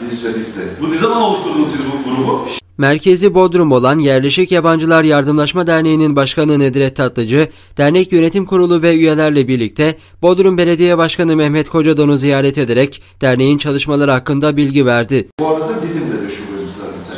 Bizde. Bu ne zaman oluşturdunuz siz bu grubu? Merkezi Bodrum olan Yerleşik Yabancılar Yardımlaşma Derneği'nin başkanı Nedret Tatlıcı, dernek yönetim kurulu ve üyelerle birlikte Bodrum Belediye Başkanı Mehmet Kocadon'u ziyaret ederek derneğin çalışmaları hakkında bilgi verdi. Bu arada Didim'de de şubemiz var bir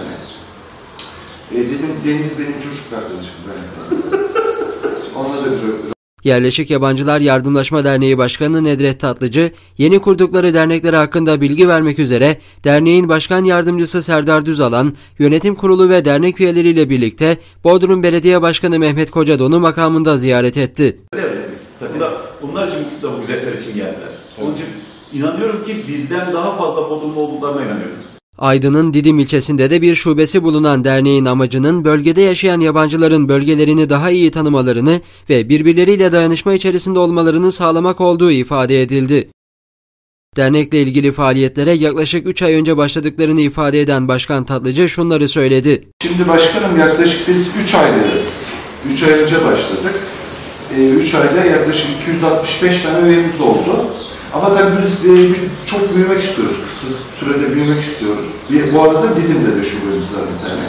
tane. Didim Deniz benim çocuk arkadaşım ben sana. Onunla da bir Yerleşik Yabancılar Yardımlaşma Derneği Başkanı Nedret Tatlıcı, yeni kurdukları dernekler hakkında bilgi vermek üzere derneğin başkan yardımcısı Serdar Düzalan, yönetim kurulu ve dernek üyeleriyle birlikte Bodrum Belediye Başkanı Mehmet Kocadon'u makamında ziyaret etti. Bunlar için bu hizmetler için geldiler. Onun için inanıyorum ki bizden daha fazla Bodrum'da olduklarına inanıyorum. Aydın'ın Didim ilçesinde de bir şubesi bulunan derneğin amacının bölgede yaşayan yabancıların bölgelerini daha iyi tanımalarını ve birbirleriyle dayanışma içerisinde olmalarını sağlamak olduğu ifade edildi. Dernekle ilgili faaliyetlere yaklaşık 3 ay önce başladıklarını ifade eden Başkan Tatlıcı şunları söyledi. Şimdi başkanım yaklaşık biz 3 aydayız. 3 ay önce başladık. 3 ayda yaklaşık 265 tane üyemiz oldu. Ama tabii biz çok büyümek istiyoruz. Kısa sürede büyümek istiyoruz. Bu arada Didim'de de şubemiz var bir tane.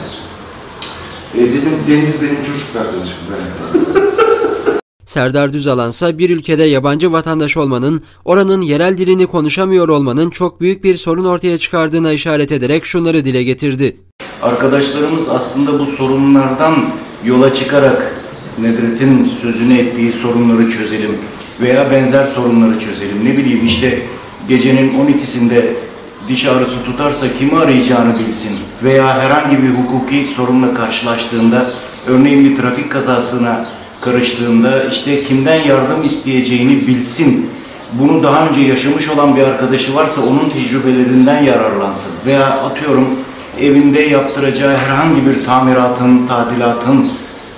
Didim Deniz benim çocuk arkadaşım ben sana. Serdar Düzalansa bir ülkede yabancı vatandaş olmanın, oranın yerel dilini konuşamıyor olmanın çok büyük bir sorun ortaya çıkardığına işaret ederek şunları dile getirdi. Arkadaşlarımız aslında bu sorunlardan yola çıkarak Nedret'in sözünü ettiği sorunları çözelim veya benzer sorunları çözelim. Ne bileyim işte gecenin 12'sinde diş ağrısı tutarsa kimi arayacağını bilsin veya herhangi bir hukuki sorunla karşılaştığında, örneğin bir trafik kazasına karıştığında işte kimden yardım isteyeceğini bilsin. Bunu daha önce yaşamış olan bir arkadaşı varsa onun tecrübelerinden yararlansın veya atıyorum evinde yaptıracağı herhangi bir tamiratın, tadilatın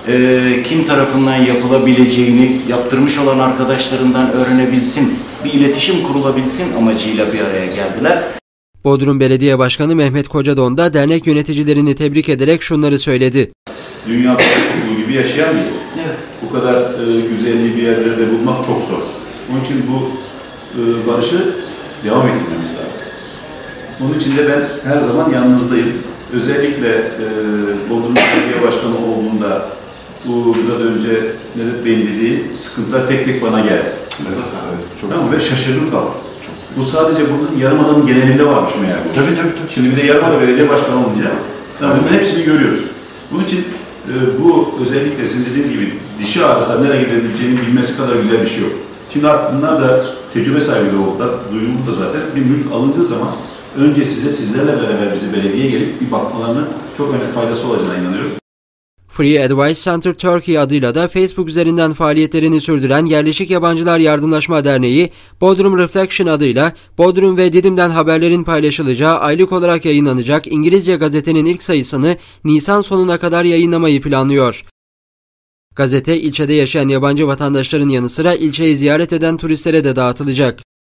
kim tarafından yapılabileceğini yaptırmış olan arkadaşlarından öğrenebilsin, bir iletişim kurulabilsin amacıyla bir araya geldiler. Bodrum Belediye Başkanı Mehmet Kocadon da dernek yöneticilerini tebrik ederek şunları söyledi. Dünyada olduğu gibi yaşayan bir evet. Bu kadar güzelliği bir yerlerde bulmak çok zor. Onun için bu barışı devam ettirmemiz lazım. Onun için de ben her zaman yanınızdayım. Özellikle Bodrum Belediye Başkanı olduğunda bu biraz önce Nedret Bey'in dediği sıkıntılar tek tek bana geldi. Evet. Tamam, ve şaşırdım kaldım. Bu sadece bunun Yarımada'nın genelinde varmış meğer. Tabii. Şimdi bir de Yarımada Belediye Başkanı olunca bunların hepsini görüyoruz. Bunun için bu özellikle sizin dediğiniz gibi dişi ağrısa nereye gidebileceğini bilmesi kadar güzel bir şey yok. Şimdi artık bunlar da tecrübe sahibi oldular. Duyumlu da zaten bir mülk alındığı zaman önce sizlerle beraber bizi belediyeye gelip bir bakmalarının çok önemli faydası olacağına inanıyorum. Free Advice Center Turkey adıyla da Facebook üzerinden faaliyetlerini sürdüren Yerleşik Yabancılar Yardımlaşma Derneği, Bodrum Reflection adıyla Bodrum ve Didim'den haberlerin paylaşılacağı aylık olarak yayınlanacak İngilizce gazetenin ilk sayısını Nisan sonuna kadar yayınlamayı planlıyor. Gazete, ilçede yaşayan yabancı vatandaşların yanı sıra ilçeyi ziyaret eden turistlere de dağıtılacak.